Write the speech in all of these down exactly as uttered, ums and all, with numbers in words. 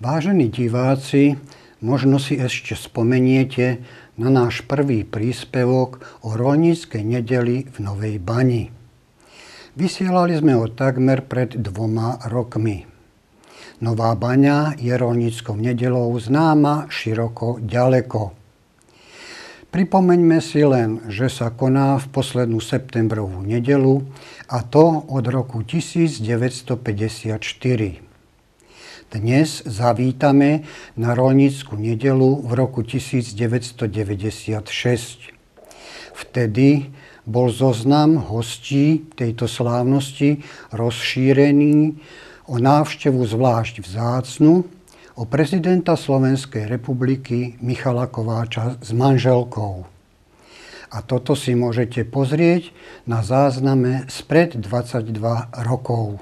Vážení diváci, možno si ešte spomeniete na náš prvý príspevok o roľníckej nedeli v Novej Bani. Vysielali sme ho takmer pred dvoma rokmi. Nová Baňa je roľníckou nedeľou známa široko ďaleko. Pripomeňme si len, že sa koná v poslednú septembrovú nedeľu, a to od roku tisícdeväťstopäťdesiatštyri. Dnes zavítame na roľnícku nedeľu v roku tisícdeväťstodeväťdesiatšesť. Vtedy bol zoznam hostí tejto slávnosti rozšírený o návštevu zvlášť vzácnu, o prezidenta Slovenskej republiky Michala Kováča s manželkou. A toto si môžete pozrieť na zázname spred dvadsaťdva rokov.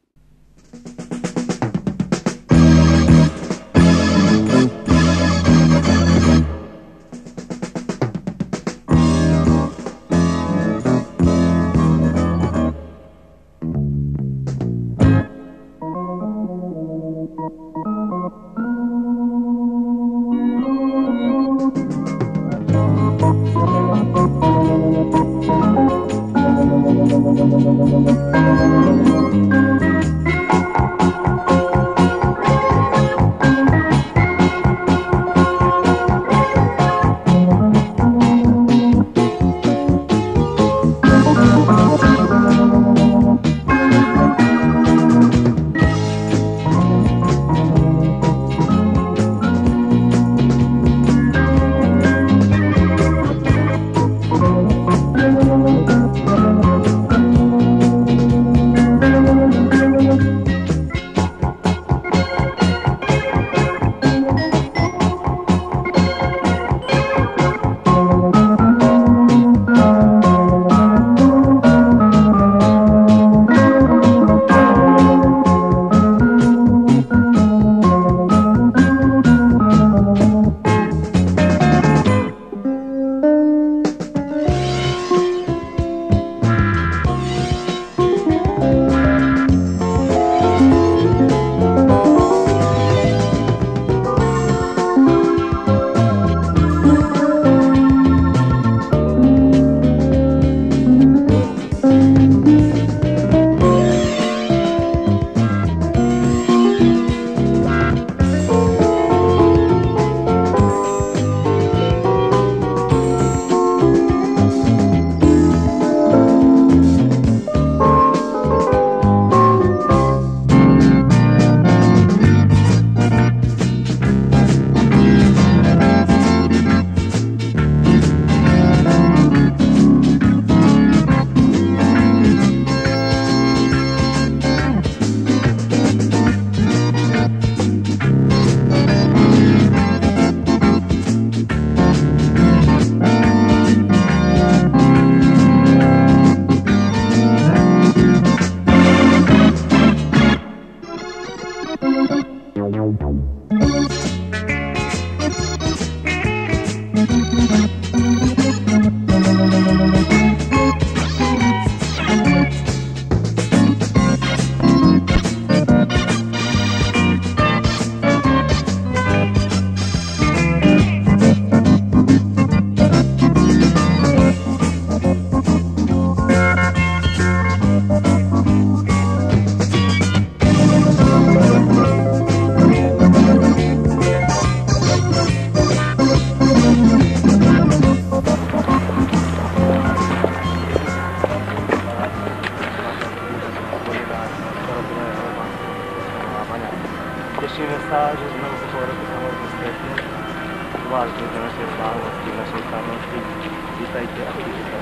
Tešíme sa, že sme už po roku sa mohli stretnúť. Zvlášť do našej slávnosti, našej slávnosti. Vítajte a vítajte.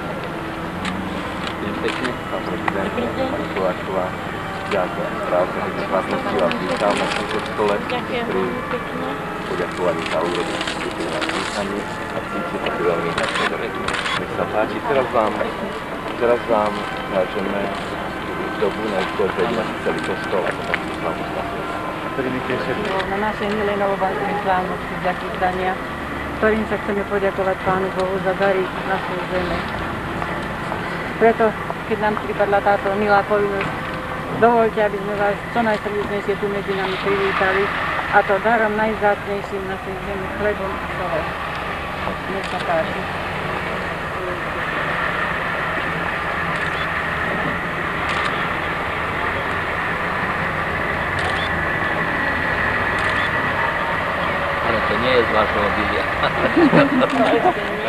Deň pekne, pán prezident, pani Kováčová. Ďakujem, správne, že vás nechtíva vítam na tomto stole. Ďakujem veľmi pekne. Poďakovanie za urobiť vstupy na písanie a cítim sa veľmi nadšený. Nech sa páči, teraz vám, teraz vám ukážeme dobu na vytvorení na celý kostol a potom slávu slávnosti. Na našej milej novobanskej slávnosti zakýtania, ktorým sa chceme poďakovať Pánu Bohu za dary našej zeme. Preto, keď nám pripadla táto milá povinnosť, dovoľte, aby sme vás čo najsrdečnejšie tu medzi nami privítali a to darom najvzácnejším na tej zemi, chlebom a solou. Nech sa páči. Ale to nie je z vášho obilia. No ešte nie.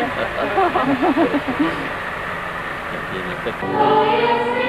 Je nepekné.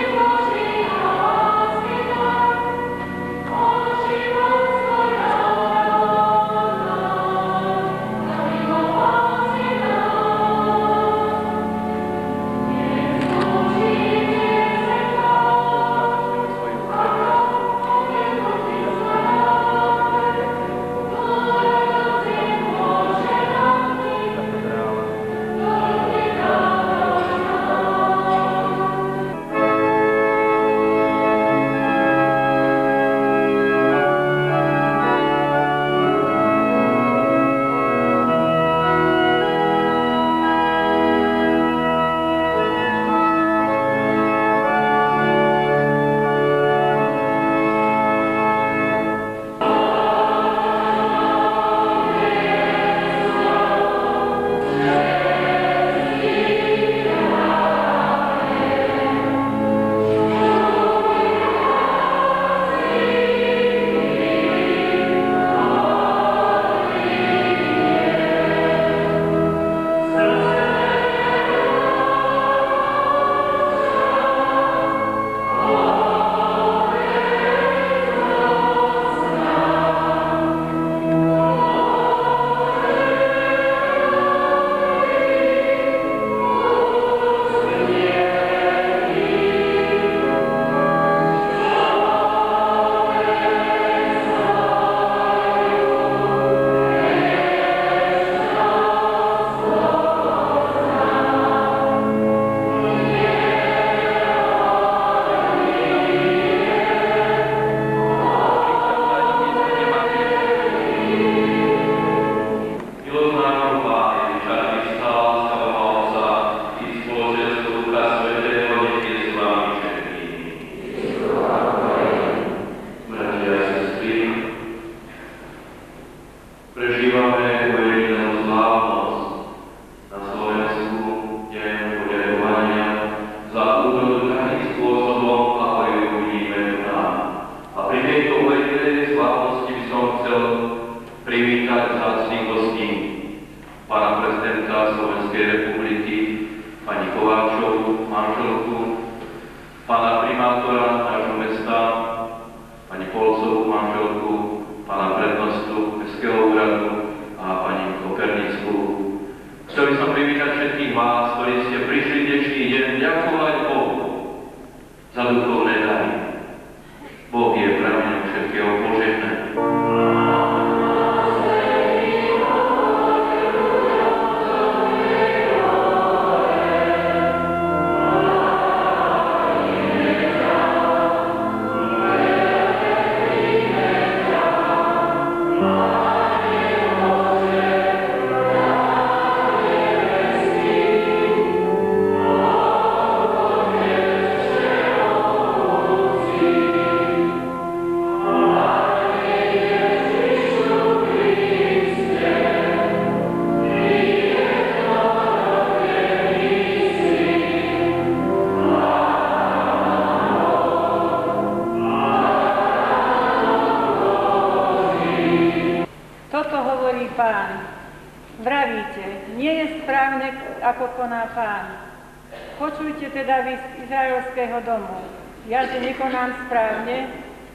Počujte teda vy z izraelského domu, ja, že nekonám správne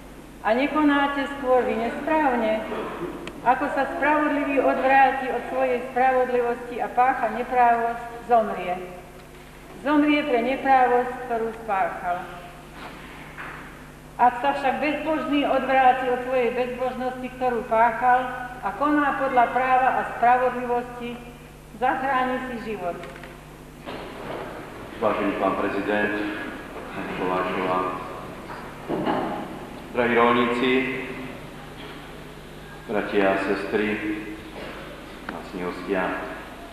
a nekonáte skôr vy nesprávne, ako sa spravodlivý odvráti od svojej spravodlivosti a pácha neprávosť, zomrie. Zomrie pre neprávosť, ktorú spáchal. Ak sa však bezbožný odvráti od svojej bezbožnosti, ktorú páchal, a koná podľa práva a spravodlivosti, zachráni si život. Vážený pán prezident, pani Kováčová, drahí roľníci, bratia a sestry, vlastní hostia.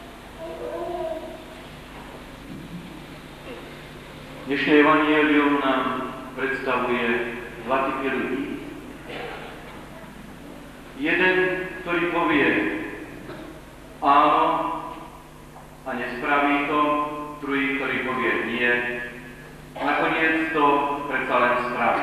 Dnešné evanjelium nám predstavuje dva typy ľudí. Jeden, ktorý povie áno a nespraví to, druhý, ktorý povie nie, a nakoniec to predsa len spraví.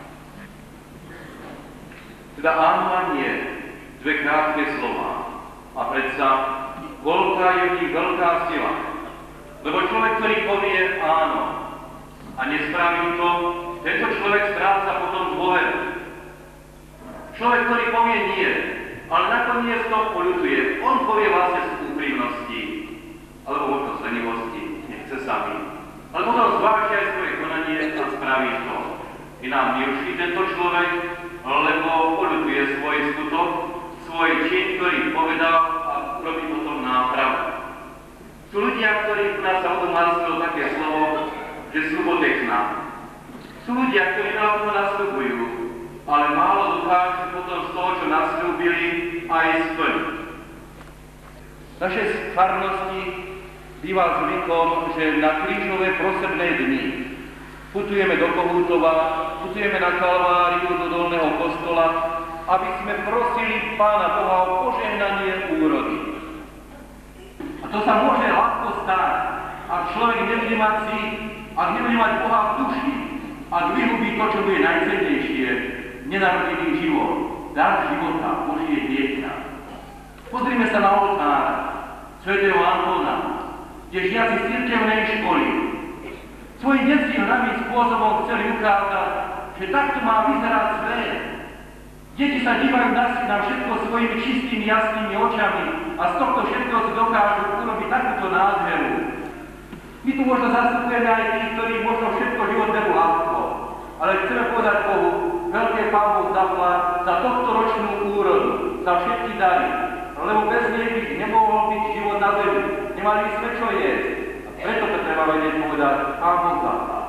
Teda áno a nie, dve krátke slova. A predsa veľká je v nich veľká sila. Lebo človek, ktorý povie áno a nespraví to, tento človek stráca potom dôveru. Človek, ktorý povie nie, ale nakoniec to poľutuje. On povie vlastne z úprimnosti, alebo možno z lenivosti, nechce sami. Ale potom zváži aj svoje konanie a spraví to. Je nám milší tento človek, lebo poľutuje svoj skutok, svoj čin, ktorý povedal a robí potom nápravu. Sú ľudia, ktorí u nás sa odomásilo také slovo, že slubotechná. Sú ľudia, ktorí nám to nasľubujú, ale málo dokážu potom z toho, čo nasľúbili, aj splniť. V našej farnosti býva zvykom, že na krížové prosebné dni putujeme do Kohútova, putujeme na Kalváriu do Dolného kostola, aby sme prosili Pána Boha o požehnanie úrody. A to sa môže ľahko stať, ak človek nebude mať si, ak nebude mať Boha v duši, ak vyhubí to, čo bude najcennejšie, nenarodený život, dar života, Božie dieťa. Pozrime sa na oltár svätého Antona, kde žiaci z cirkevnej školy svojim detským hravým spôsobom chceli ukázať, že takto má vyzerať svet. Deti sa dívajú na, na všetko svojimi čistými, jasnými očami a z tohto všetko si dokážu urobiť takúto nádheru. My tu možno zastupujeme aj tých, ktorí možno všetko život berú ľahko, ale chceme povedať Bohu, veľké Pán Boh zaplať za tohto ročnú úrodu, za všetky dary, lebo bez nej by nemohol byť život na zemi. Nemali by sme čo jesť. A preto to treba vedieť povedať, Pán Boh zaplať.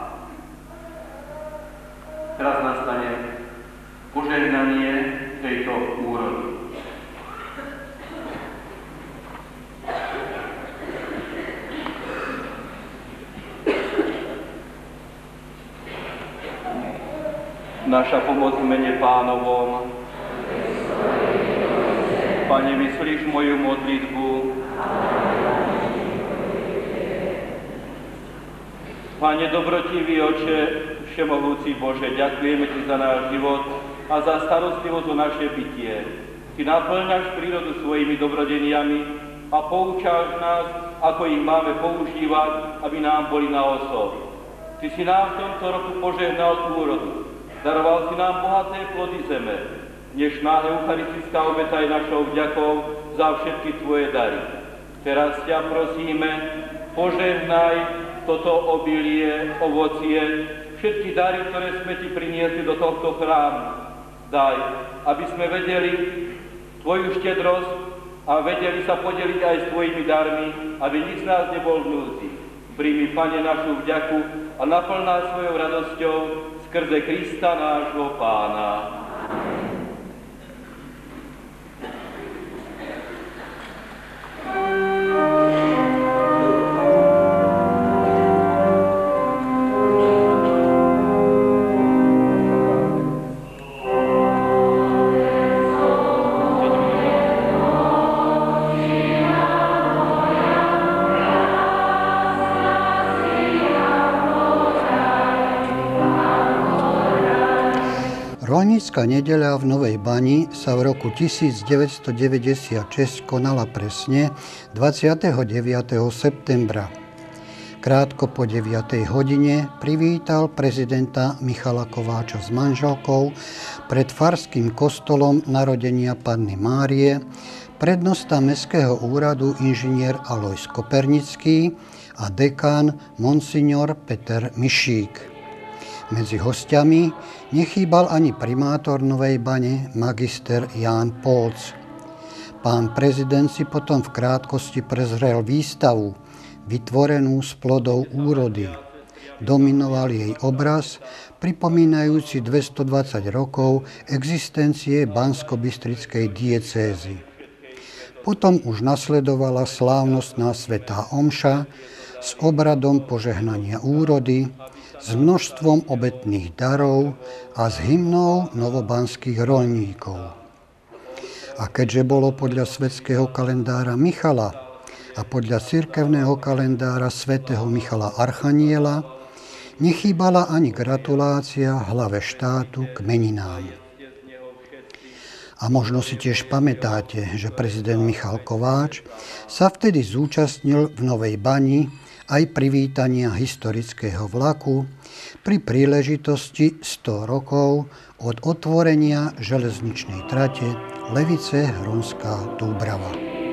Teraz nastane požehnanie tejto úrody. Naša pomoc v mene Pánovom. Pane, vyslíš moju modlitbu. Pane, dobrotivý Oče, všemohúci Bože, ďakujeme Ti za náš život a za starostlivosť o naše bytie. Ty naplňaš prírodu svojimi dobrodeniami a poučáš nás, ako ich máme používať, aby nám boli na osob. Ty si nám v tomto roku požehnal úrodu. Daroval si nám bohaté plody zeme. Dnešná eucharistická obeta je našou vďakou za všetky Tvoje dary. Teraz ťa prosíme, požehnaj toto obilie, ovocie, všetky dary, ktoré sme Ti priniesli do tohto chrámu. Daj, aby sme vedeli Tvoju štedrosť a vedeli sa podeliť aj s Tvojimi darmi, aby nik z nás nebol v núdzi. Príjmi, Pane, našu vďaku a naplň nás svojou radosťou skrze Krista nášho Pána. Rolnícka nedeľa v Novej Bani sa v roku tisícdeväťstodeväťdesiatšesť konala presne dvadsiateho deviateho septembra. Krátko po deviatej hodine privítal prezidenta Michala Kováča s manželkou pred farským kostolom Narodenia Panny Márie prednosta Mestského úradu inžinier Alojz Kopernický a dekán monsignor Peter Mišík. Medzi hostiami nechýbal ani primátor Novej Bane, magister Ján Polc. Pán prezident si potom v krátkosti prezrel výstavu, vytvorenú z plodov úrody. Dominoval jej obraz, pripomínajúci dvestodvadsať rokov existencie Banskobystrickej diecézy. Potom už nasledovala slávnostná svätá omša s obradom požehnania úrody, s množstvom obetných darov a s hymnou novobanských roľníkov. A keďže bolo podľa svetského kalendára Michala a podľa cirkevného kalendára svätého Michala Archaniela, nechýbala ani gratulácia hlave štátu k meninám. A možno si tiež pamätáte, že prezident Michal Kováč sa vtedy zúčastnil v Novej Bani aj privítania historického vlaku pri príležitosti sto rokov od otvorenia železničnej trate Levice-Hronská Dúbrava.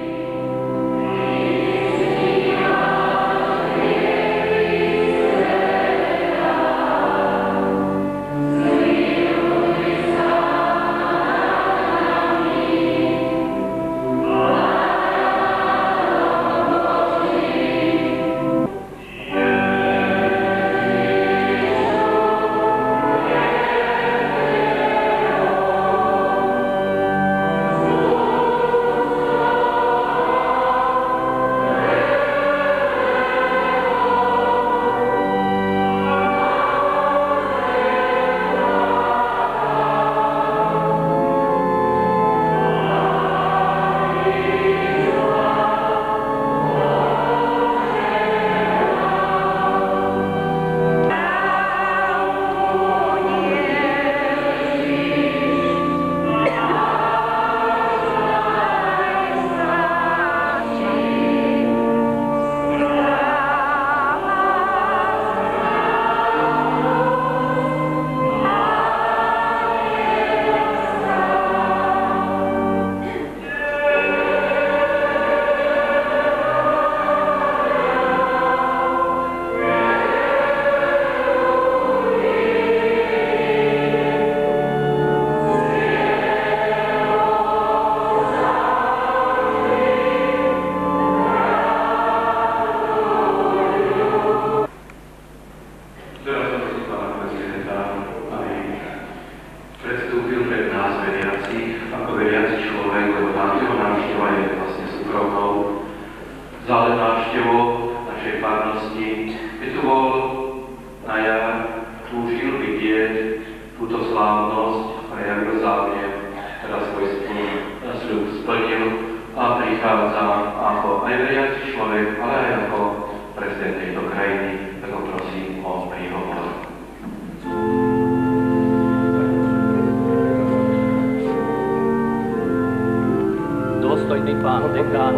Dôstojný pán dekán,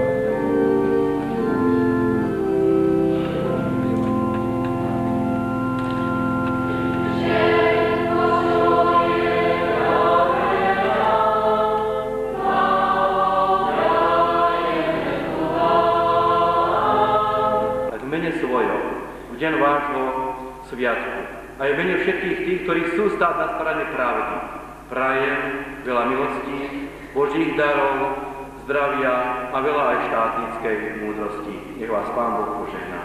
v mene svojom, v deň vášho sviatku, aj v mene všetkých tých, ktorí chcú stáť na strane pravdy, prajem veľa milostí, Božích darov, zdravia a veľa aj štátnickej múdrosti. Nech vás Pán Boh požehná.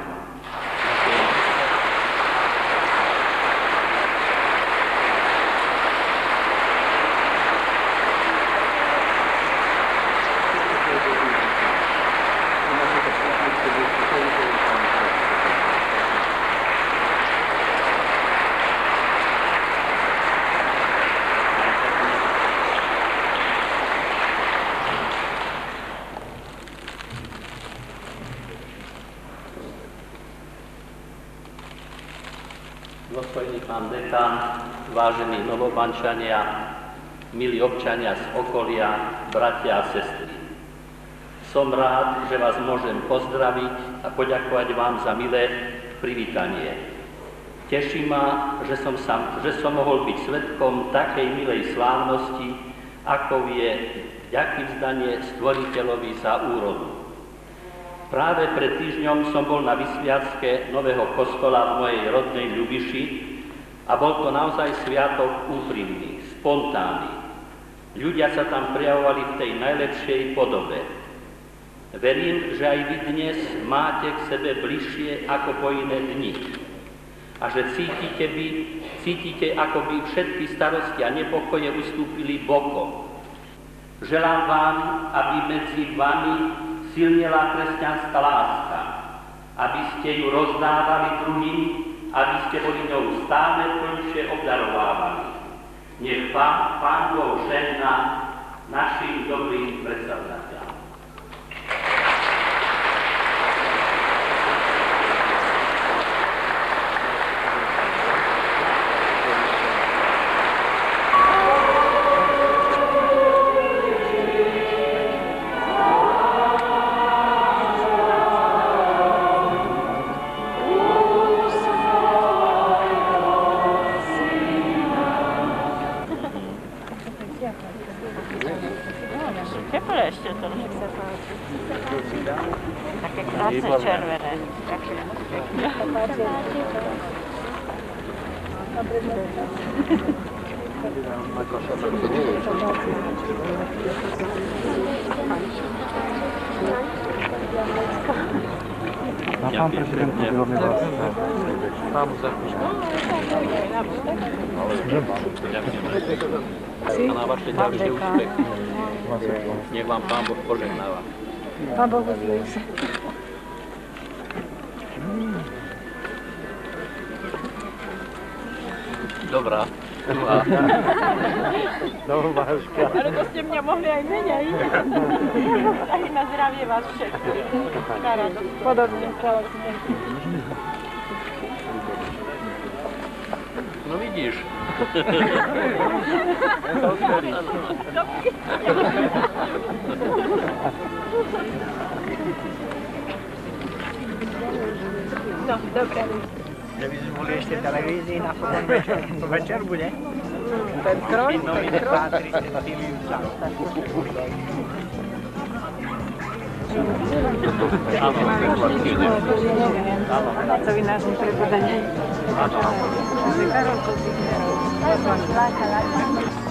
Dôstojný pán dekán, vážení novobančania, milí občania z okolia, bratia a sestry. Som rád, že vás môžem pozdraviť a poďakovať vám za milé privítanie. Teší ma, že som, sa, že som mohol byť svedkom takej milej slávnosti, ako je vďaky vzdanie Stvoriteľovi za úrodu. Práve pred týždňom som bol na vysviacke nového kostola v mojej rodnej Ľubiši a bol to naozaj sviatok úprimný, spontánny. Ľudia sa tam prejavovali v tej najlepšej podobe. Verím, že aj vy dnes máte k sebe bližšie ako po iné dni a že cítite, by, cítite, ako by všetky starosti a nepokoje ustúpili bokom. Želám vám, aby medzi vami silnila kresťanská láska, aby ste ju rozdávali druhým, aby ste boli ňou stále plnšie obdarovávaní. Nech Pán, Pán Boh žehná našim dobrým predstaviteľom. Teplé ešte to, nech sa páči. Také krásne červené. A pán prezident veľmi vás pán Zakúška. A na vaše ďalšie úspechy. Nech vám Pán Boh požehnáva. Pán Boh uzlíš. Dobrá. Druhá. Dobrá, Váška. Ale to ste mňa mohli aj menej. Aj na zdravie vás všetkých. Na radosť. Podobne. No vidíš. No, dobre. Že by sme boli ešte v televízii na potom večer, to večer bude? Ten kroj, Nový ten kroj. Pátri, Cecíliu Čau. Co vy nás neprebudanie. Áno. Karol, to si